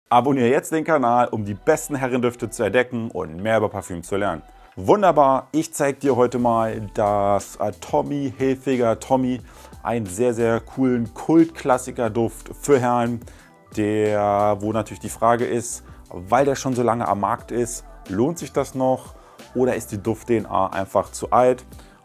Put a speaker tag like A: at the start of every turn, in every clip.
A: Abonniere jetzt den Kanal, um die besten Herrendüfte zu entdecken und mehr über Parfüm zu lernen. Wunderbar, ich zeige dir heute mal das Tommy Hilfiger Tommy, einen sehr, sehr coolen Kultklassiker-Duft für Herren, wo natürlich die Frage ist, weil der schon so lange am Markt ist, lohnt sich das noch oder ist die Duft-DNA einfach zu alt?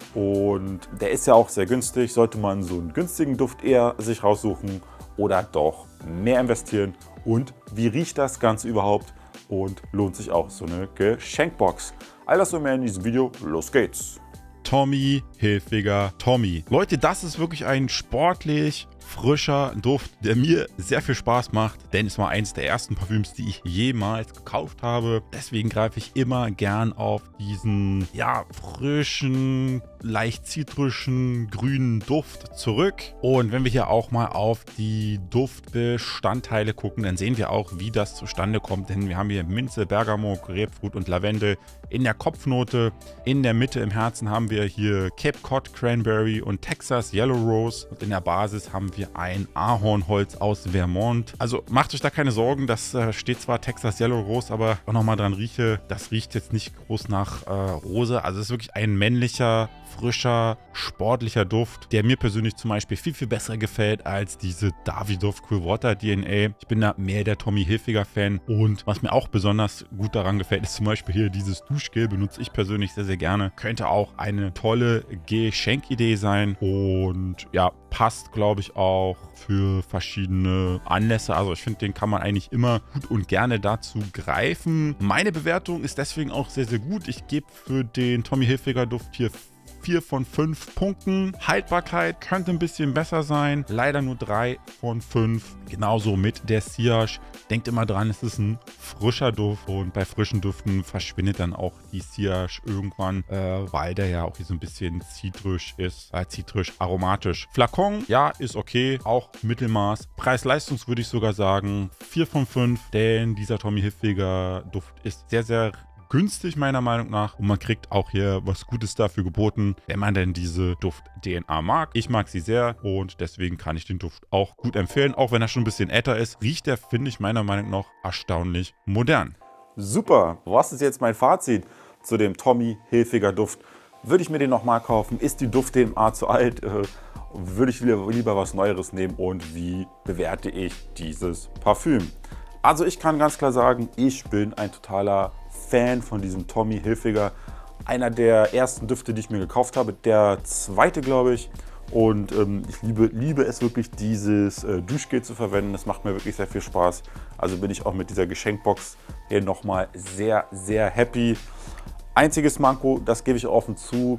A: Und der ist ja auch sehr günstig, sollte man so einen günstigen Duft eher sich raussuchen oder doch mehr investieren? Und wie riecht das Ganze überhaupt und lohnt sich auch so eine Geschenkbox? All das und mehr in diesem Video, los geht's!
B: Tommy Hilfiger Tommy. Leute, das ist wirklich ein sportlich frischer Duft, der mir sehr viel Spaß macht, denn es war eins der ersten Parfüms, die ich jemals gekauft habe. Deswegen greife ich immer gern auf diesen, ja, frischen, leicht zitrischen, grünen Duft zurück. Und wenn wir hier auch mal auf die Duftbestandteile gucken, dann sehen wir auch, wie das zustande kommt, denn wir haben hier Minze, Bergamot, Grapefruit und Lavendel in der Kopfnote. In der Mitte im Herzen haben wir hier Cape Cod Cranberry und Texas Yellow Rose und in der Basis haben wir ein Ahornholz aus Vermont. Also macht euch da keine Sorgen, das steht zwar Texas Yellow Rose, aber auch nochmal dran rieche, das riecht jetzt nicht groß nach Rose. Also es ist wirklich ein männlicher, frischer, sportlicher Duft, der mir persönlich zum Beispiel viel, viel besser gefällt als diese Davidoff Cool Water DNA. Ich bin da mehr der Tommy Hilfiger Fan und was mir auch besonders gut daran gefällt, ist zum Beispiel hier dieses Duschgel, benutze ich persönlich sehr, sehr gerne. Könnte auch eine tolle Geschenkidee sein und ja, passt, glaube ich, auch für verschiedene Anlässe. Also ich finde, den kann man eigentlich immer gut und gerne dazu greifen. Meine Bewertung ist deswegen auch sehr, sehr gut. Ich gebe für den Tommy Hilfiger Duft hier 4 von 5 Punkten. Haltbarkeit könnte ein bisschen besser sein. Leider nur 3 von 5. Genauso mit der Sillage. Denkt immer dran, es ist ein frischer Duft und bei frischen Düften verschwindet dann auch die Sillage irgendwann, weil der ja auch hier so ein bisschen zitrisch ist, zitrisch aromatisch. Flakon, ja, ist okay, auch Mittelmaß. Preis-Leistungs würde ich sogar sagen 4 von 5, denn dieser Tommy Hilfiger Duft ist sehr, sehr günstig meiner Meinung nach und man kriegt auch hier was Gutes dafür geboten, wenn man denn diese Duft-DNA mag. Ich mag sie sehr und deswegen kann ich den Duft auch gut empfehlen, auch wenn er schon ein bisschen älter ist. Riecht er, finde ich, meiner Meinung nach erstaunlich modern.
A: Super, was ist jetzt mein Fazit zu dem Tommy Hilfiger Duft? Würde ich mir den nochmal kaufen? Ist die Duft-DNA zu alt? Würde ich lieber was Neueres nehmen und wie bewerte ich dieses Parfüm? Also ich kann ganz klar sagen, ich bin ein totaler Fan von diesem Tommy Hilfiger. Einer der ersten Düfte, die ich mir gekauft habe. Der zweite, glaube ich. Und ich liebe es wirklich, dieses Duschgel zu verwenden. Das macht mir wirklich sehr viel Spaß. Also bin ich auch mit dieser Geschenkbox hier nochmal sehr, sehr happy. Einziges Manko, das gebe ich offen zu,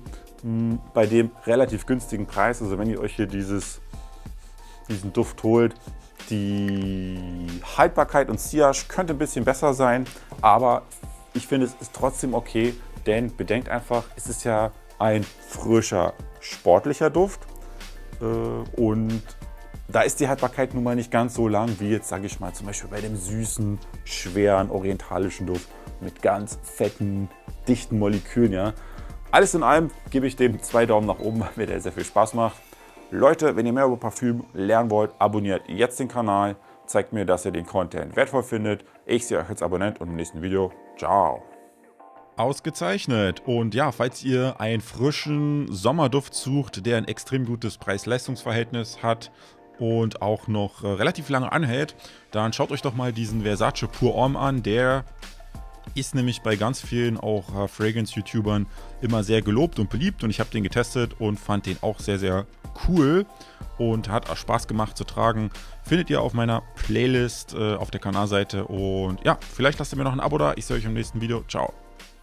A: bei dem relativ günstigen Preis. Also wenn ihr euch hier diesen Duft holt, die Haltbarkeit und Sillage könnte ein bisschen besser sein, aber ich finde, es ist trotzdem okay, denn bedenkt einfach, es ist ja ein frischer, sportlicher Duft und da ist die Haltbarkeit nun mal nicht ganz so lang wie jetzt, sage ich mal, zum Beispiel bei dem süßen, schweren, orientalischen Duft mit ganz fetten, dichten Molekülen. Ja. Alles in allem gebe ich dem 2 Daumen nach oben, weil mir der sehr viel Spaß macht. Leute, wenn ihr mehr über Parfüm lernen wollt, abonniert jetzt den Kanal. Zeigt mir, dass ihr den Content wertvoll findet. Ich sehe euch als Abonnent und im nächsten Video. Ciao.
B: Ausgezeichnet. Und ja, falls ihr einen frischen Sommerduft sucht, der ein extrem gutes Preis-Leistungs-Verhältnis hat und auch noch relativ lange anhält, dann schaut euch doch mal diesen Versace Pour Homme an. Der ist nämlich bei ganz vielen auch Fragrance-YouTubern immer sehr gelobt und beliebt und ich habe den getestet und fand den auch sehr, sehr cool und hat auch Spaß gemacht zu tragen. Findet ihr auf meiner Playlist auf der Kanalseite und ja, vielleicht lasst ihr mir noch ein Abo da. Ich sehe euch im nächsten Video. Ciao.